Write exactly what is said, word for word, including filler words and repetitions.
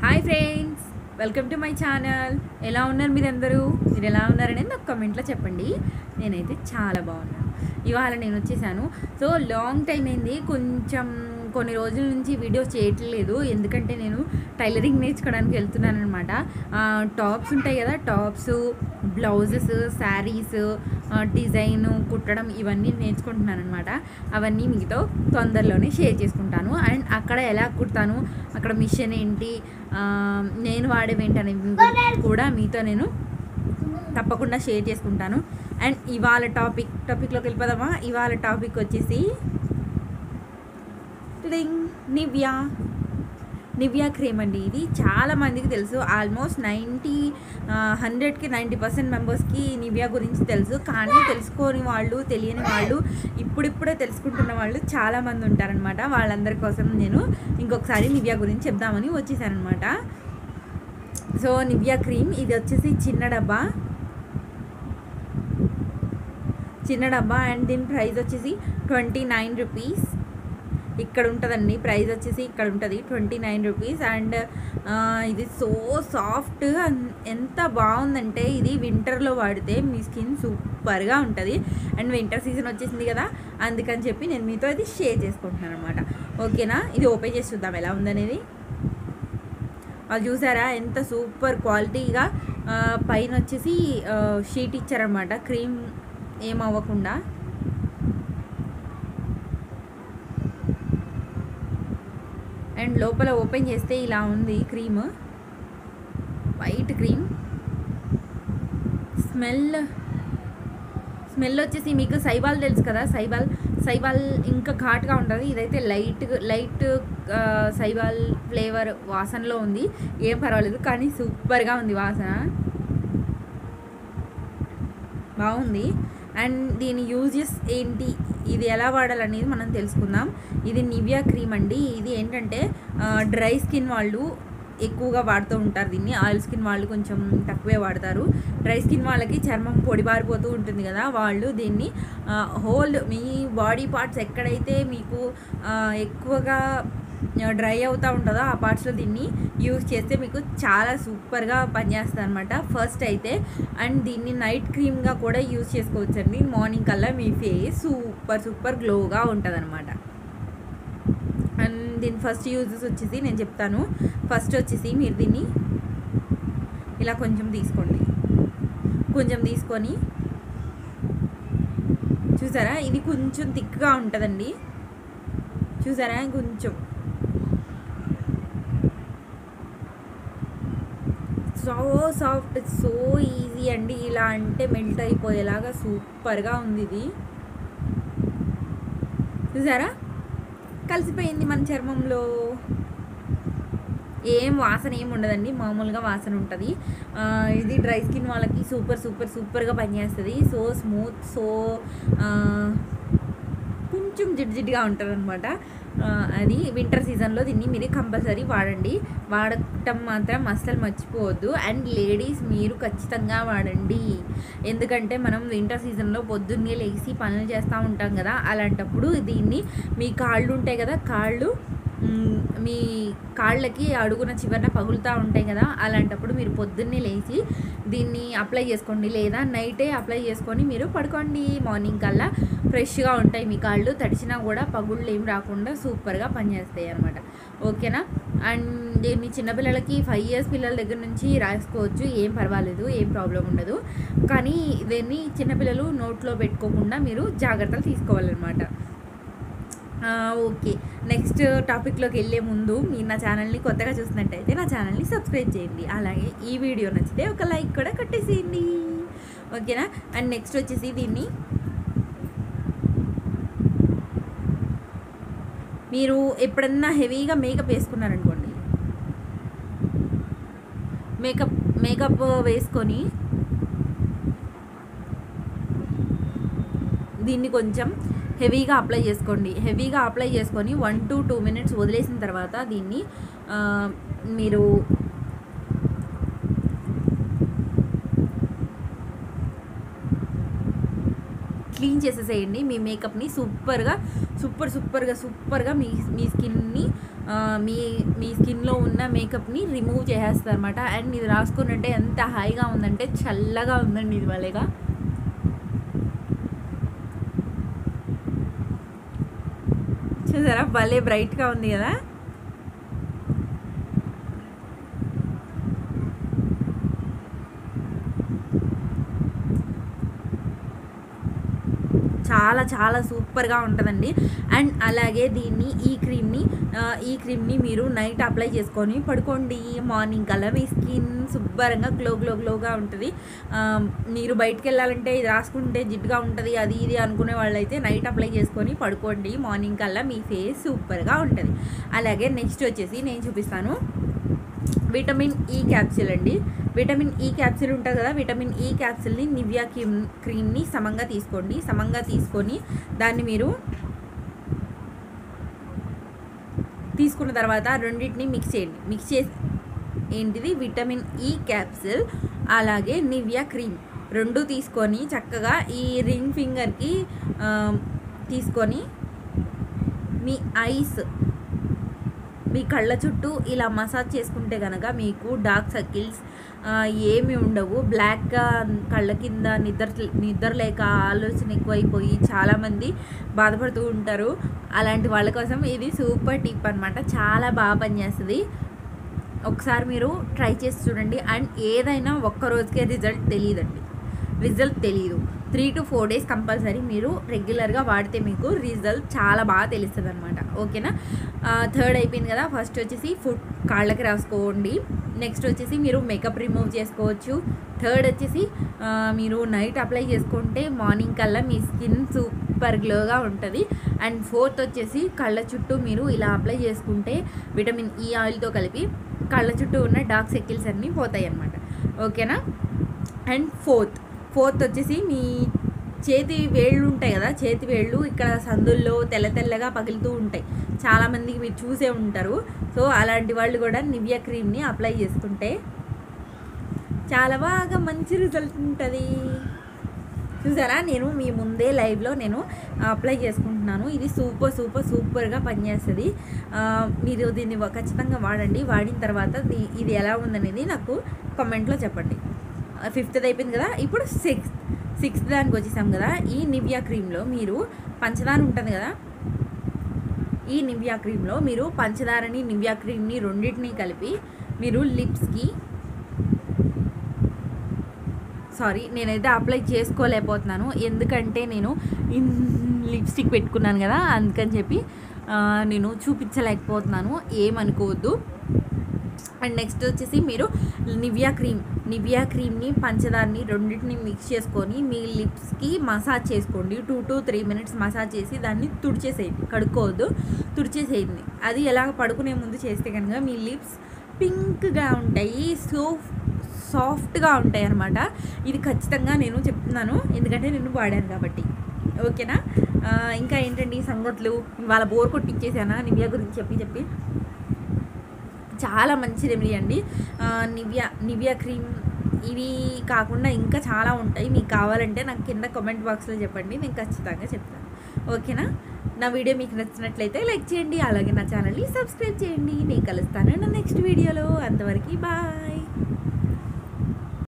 Hi friends, welcome to my channel. ఎలా ఉన్నారు మీరందరూ? మీరు ఎలా ఉన్నారనేది నాకు కామెంట్లో చెప్పండి. నేనైతే చాలా బాగున్నాను. ఇవాళ నేను వచ్చేసాను. సో లాంగ్ టైం అయింది, కొంచెం కొన్ని రోజుల నుంచి వీడియోస్ చేయట్లేదు. ఎందుకంటే నేను టైలరింగ్ నేర్చుకోవడానికి వెళ్తున్నాను అనమాట. టాప్స్ ఉంటాయి కదా, టాప్స్, బ్లౌజెస్, శారీస్ డిజైన్ కుట్టడం ఇవన్నీ నేర్చుకుంటున్నాను అనమాట. అవన్నీ మీతో తొందరలోనే షేర్ చేసుకుంటాను. అండ్ అక్కడ ఎలా కుడతాను, అక్కడ మిషన్ ఏంటి, నేను వాడేవేంటి అనేవి కూడా మీతో నేను తప్పకుండా షేర్ చేసుకుంటాను. అండ్ ఇవాళ టాపిక్ టాపిక్లోకి వెళ్ళిపోదామా? ఇవాళ టాపిక్ వచ్చేసి నివ్యా నివ్యా క్రీమ్ అండి. ఇది చాలామందికి తెలుసు. ఆల్మోస్ట్ నైంటీ హండ్రెడ్కి నైంటీ పర్సెంట్ మెంబర్స్కి నివ్యా గురించి తెలుసు. కానీ తెలుసుకోని వాళ్ళు, తెలియని వాళ్ళు, ఇప్పుడిప్పుడే తెలుసుకుంటున్న వాళ్ళు చాలామంది ఉంటారనమాట. వాళ్ళందరి కోసం నేను ఇంకొకసారి నివ్యా గురించి చెప్దామని వచ్చేసానమాట. సో నివ్యా క్రీమ్ ఇది వచ్చేసి చిన్న డబ్బా చిన్న డబ్బా అండ్ దీని ప్రైస్ వచ్చేసి ట్వంటీ నైన్ రూపీస్ ఇక్కడ ఉంటుందండి. ప్రైస్ వచ్చేసి ఇక్కడ ఉంటుంది ట్వంటీ నైన్ రూపీస్. అండ్ ఇది సో సాఫ్ట్, ఎంత బాగుందంటే ఇది వింటర్లో వాడితే మీ స్కిన్ సూపర్గా ఉంటుంది. అండ్ వింటర్ సీజన్ వచ్చేసింది కదా, అందుకని చెప్పి నేను మీతో ఇది షేర్ చేసుకుంటున్నాను అనమాట. ఓకేనా? ఇది ఓపెన్ చేసి చూద్దాం ఎలా ఉందనేది. అది చూసారా ఎంత సూపర్ క్వాలిటీగా పైన వచ్చేసి షీట్ ఇచ్చారనమాట, క్రీమ్ ఏమవ్వకుండా. అండ్ లోపల ఓపెన్ చేస్తే ఇలా ఉంది cream, white cream. Smell smell వచ్చేసి మీకు సైబాల్ తెలుసు కదా, సైబాల్ సైబాల్ ఇంకా ఘాట్గా ఉంటుంది. ఇదైతే లైట్ లైట్ సైబాల్ ఫ్లేవర్ వాసనలో ఉంది. ఏం పర్వాలేదు, కానీ సూపర్గా ఉంది వాసన, బాగుంది. అండ్ దీని యూజెస్ ఏంటి, ఇది ఎలా వాడాలనేది మనం తెలుసుకుందాం. ఇది నివ్యా క్రీమ్ అండి. ఇది ఏంటంటే డ్రై స్కిన్ వాళ్ళు ఎక్కువగా వాడుతూ ఉంటారు దీన్ని. ఆయిల్ స్కిన్ వాళ్ళు కొంచెం తక్కువే వాడతారు. డ్రై స్కిన్ వాళ్ళకి చర్మం పొడిబారిపోతూ ఉంటుంది కదా, వాళ్ళు దీన్ని హోల్ మీ బాడీ పార్ట్స్ ఎక్కడైతే మీకు ఎక్కువగా డ్రై అవుతూ ఉంటుందో ఆ పార్ట్స్లో దీన్ని యూజ్ చేస్తే మీకు చాలా సూపర్గా పనిచేస్తుంది అనమాట ఫస్ట్ అయితే. అండ్ దీన్ని నైట్ క్రీమ్గా కూడా యూజ్ చేసుకోవచ్చండి. మార్నింగ్ కల్లా మీ ఫేస్ సూపర్ సూపర్ గ్లోగా ఉంటుంది అనమాట. అండ్ దీని ఫస్ట్ యూజెస్ వచ్చేసి నేను చెప్తాను. ఫస్ట్ వచ్చేసి మీరు దీన్ని ఇలా కొంచెం తీసుకోండి, కొంచెం తీసుకొని చూసారా ఇది కొంచెం థిక్గా ఉంటుందండి. చూసారా కొంచెం సో సాఫ్ట్, సో ఈజీ అండి. ఇలా అంటే మెల్ట్ అయిపోయేలాగా సూపర్గా ఉంది ఇది. చూసారా కలిసిపోయింది మన చర్మంలో. ఏం వాసన ఏమి ఉండదండి, మామూలుగా వాసన ఉంటుంది. ఇది డ్రై స్కిన్ వాళ్ళకి సూపర్ సూపర్ సూపర్గా పనిచేస్తుంది. సో స్మూత్, సో కొంచెం జిడ్ జిడ్గా ఉంటుంది అనమాట. అది వింటర్ సీజన్లో దీన్ని మీరు కంపల్సరీ వాడండి. వాడటం మాత్రం అస్సలు మర్చిపోవద్దు. అండ్ లేడీస్ మీరు ఖచ్చితంగా వాడండి. ఎందుకంటే మనం వింటర్ సీజన్లో పొద్దున్నే లేచి పనులు చేస్తూ ఉంటాం కదా, అలాంటప్పుడు దీన్ని మీ కాళ్ళు ఉంటాయి కదా, కాళ్ళు మీ కాళ్ళకి అడుగున చివరన పగులుతూ ఉంటాయి కదా, అలాంటప్పుడు మీరు పొద్దున్నే లేచి దీన్ని అప్లై చేసుకోండి, లేదా నైటే అప్లై చేసుకొని మీరు పడుకోండి. మార్నింగ్ కల్లా ఫ్రెష్గా ఉంటాయి మీ కాళ్ళు, తడిచినా కూడా పగుళ్ళు ఏం రాకుండా సూపర్గా పనిచేస్తాయి అనమాట. ఓకేనా? అండ్ దీన్ని చిన్నపిల్లలకి ఫైవ్ ఇయర్స్ పిల్లల దగ్గర నుంచి రాసుకోవచ్చు, ఏం పర్వాలేదు, ఏం ప్రాబ్లం ఉండదు. కానీ దీన్ని చిన్నపిల్లలు నోట్లో పెట్టుకోకుండా మీరు జాగ్రత్తలు తీసుకోవాలన్నమాట. ఓకే, నెక్స్ట్ టాపిక్లోకి వెళ్ళే ముందు మీరు నా ఛానల్ని కొత్తగా చూసినట్టయితే నా ఛానల్ని సబ్స్క్రైబ్ చేయండి. అలాగే ఈ వీడియో నచ్చితే ఒక లైక్ కూడా కొట్టేసేయండి. ఓకేనా? అండ్ నెక్స్ట్ వచ్చేసి దీన్ని మీరు ఎప్పుడన్నా హెవీగా మేకప్ వేసుకున్నారనుకోండి, మేకప్ మేకప్ వేసుకొని దీన్ని కొంచెం హెవీగా అప్లై చేసుకోండి. హెవీగా అప్లై చేసుకొని వన్ టు టూ మినిట్స్ వదిలేసిన తర్వాత దీన్ని మీరు క్లీన్ చేసేసేయండి. మీ మేకప్ని సూపర్గా సూపర్ సూపర్గా సూపర్గా మీ మీ స్కిన్ని మీ మీ స్కిన్లో ఉన్న మేకప్ని రిమూవ్ చేసేస్తుంది అనమాట. అండ్ ఇది రాసుకున్నట్టే ఎంత హాయిగా ఉందంటే చల్లగా ఉందండి ఇది భలేగా. చూసారా భలే బ్రైట్గా ఉంది కదా. చాలా చాలా సూపర్గా ఉంటుందండి. అండ్ అలాగే దీన్ని ఈ క్రీమ్ని ఈ క్రీమ్ని మీరు నైట్ అప్లై చేసుకొని పడుకోండి. మార్నింగ్ కల్లా మీ స్కిన్ శుభ్రంగా గ్లో గ్లో గ్లోగా ఉంటుంది. మీరు బయటకు వెళ్ళాలంటే ఇది రాసుకుంటే జిడ్డుగా ఉంటుంది అది ఇది అనుకునే వాళ్ళైతే నైట్ అప్లై చేసుకొని పడుకోండి. మార్నింగ్ కల్లా మీ ఫేస్ సూపర్గా ఉంటుంది. అలాగే నెక్స్ట్ వచ్చేసి నేను చూపిస్తాను విటమిన్ ఈ క్యాప్సూల్ అండి. విటమిన్ ఈ క్యాప్సూల్ ఉంటుంది కదా, విటమిన్ ఈ క్యాప్సూల్ని నివియా క్రీమ్ క్రీమ్ని సమంగా తీసుకోండి. సమంగా తీసుకొని దాన్ని మీరు తీసుకున్న తర్వాత రెండింటిని మిక్స్ చేయండి. మిక్స్ చేసి ఏంటిది విటమిన్ ఈ క్యాప్సూల్ అలాగే నివియా క్రీమ్ రెండు తీసుకొని చక్కగా ఈ రింగ్ ఫింగర్కి తీసుకొని మీ ఐస్ మీ కళ్ళ చుట్టూ ఇలా మసాజ్ చేసుకుంటే కనుక మీకు డార్క్ సర్కిల్స్ ఏమి ఉండవు. బ్లాక్గా కళ్ళ కింద నిద్ర నిద్ర లేక ఆలోచన ఎక్కువైపోయి చాలామంది బాధపడుతూ ఉంటారు. అలాంటి వాళ్ళ కోసం ఇది సూపర్ టిప్ అనమాట. చాలా బాగా పనిచేస్తుంది. ఒకసారి మీరు ట్రై చేసి చూడండి. అండ్ ఏదైనా ఒక్క రోజుకే రిజల్ట్ తెలియదండి, రిజల్ట్ తెలియదు. Three to four days compulsory మీరు రెగ్యులర్గా వాడితే మీకు రిజల్ట్ చాలా బాగా తెలుస్తుంది అనమాట. ఓకేనా. థర్డ్ అయిపోయింది కదా. ఫస్ట్ వచ్చేసి ఫుడ్ కాళ్ళకి రాసుకోండి. నెక్స్ట్ వచ్చేసి మీరు మేకప్ రిమూవ్ చేసుకోవచ్చు. థర్డ్ వచ్చేసి మీరు నైట్ అప్లై చేసుకుంటే మార్నింగ్ కల్లా మీ స్కిన్ సూపర్ గ్లోగా ఉంటుంది. అండ్ ఫోర్త్ వచ్చేసి కళ్ళ చుట్టూ మీరు ఇలా అప్లై చేసుకుంటే విటమిన్ ఈ ఆయిల్తో కలిపి కళ్ళ చుట్టూ ఉన్న డార్క్ సర్కిల్స్ అన్నీ పోతాయి అన్నమాట. ఓకేనా. అండ్ ఫోర్త్ ఫోర్త్ వచ్చేసి మీ చేతి వేళ్ళు ఉంటాయి కదా, చేతి వేళ్ళు ఇక్కడ సందుల్లో తెల్ల తెల్లగా పగులుతూ ఉంటాయి. చాలామందికి మీరు చూసే ఉంటారు. సో అలాంటి వాళ్ళు కూడా నివియా క్రీమ్ని అప్లై చేసుకుంటే చాలా బాగా మంచి రిజల్ట్ ఉంటుంది. చూసారా, నేను మీ ముందే లైవ్లో నేను అప్లై చేసుకుంటున్నాను. ఇది సూపర్ సూపర్ సూపర్గా పనిచేస్తుంది. మీరు దీన్ని ఖచ్చితంగా వాడండి. వాడిన తర్వాత ఇది ఎలా ఉందనేది నాకు కామెంట్లో చెప్పండి. ఫిఫ్త్ది అయిపోయింది కదా. ఇప్పుడు సిక్స్త్ సిక్స్త్ దానికి వచ్చేసాం కదా. ఈ నివియా క్రీమ్లో మీరు పంచదార ఉంటుంది కదా, ఈ నివియా క్రీమ్లో మీరు పంచదారని నివియా క్రీమ్ని రెండింటిని కలిపి మీరు లిప్స్కి సారీ నేనైతే అప్లై చేసుకోలేకపోతున్నాను ఎందుకంటే నేను లిప్స్టిక్ పెట్టుకున్నాను కదా, అందుకని చెప్పి నేను చూపించలేకపోతున్నాను, ఏమనుకోవద్దు. అండ్ నెక్స్ట్ వచ్చేసి మీరు నివియా క్రీమ్ నివియా క్రీమ్ని పంచదారని రెండింటిని మిక్స్ చేసుకొని మీ లిప్స్కి మసాజ్ చేసుకోండి. Two to three minutes massage చేసి దాన్ని తుడిచేసేయండి, కడుక్కోవద్దు, తుడిచేసేయండి. అది ఎలా పడుకునే ముందు చేస్తే కనుక మీ లిప్స్ పింక్గా ఉంటాయి, సో సాఫ్ట్గా ఉంటాయి అన్నమాట. ఇది ఖచ్చితంగా నేను చెప్తున్నాను ఎందుకంటే నేను వాడాను కాబట్టి. ఓకేనా. ఇంకా ఏంటండి సంగతులు, వాళ్ళ బోర్ కొట్టించేసానా నివియా గురించి చెప్పి చెప్పి. చాలా మంచి రెమెడీ అండి నివియా నివియా క్రీమ్. ఇవి కాకుండా ఇంకా చాలా ఉంటాయి. మీకు కావాలంటే నాకు కింద కామెంట్ బాక్స్లో చెప్పండి, నేను ఖచ్చితంగా చెప్తాను. ఓకేనా. నా వీడియో మీకు నచ్చినట్లయితే లైక్ చేయండి, అలాగే నా ఛానల్ని సబ్స్క్రైబ్ చేయండి. నేను కలుస్తాను నా నెక్స్ట్ వీడియోలో. అంతవరకు బాయ్.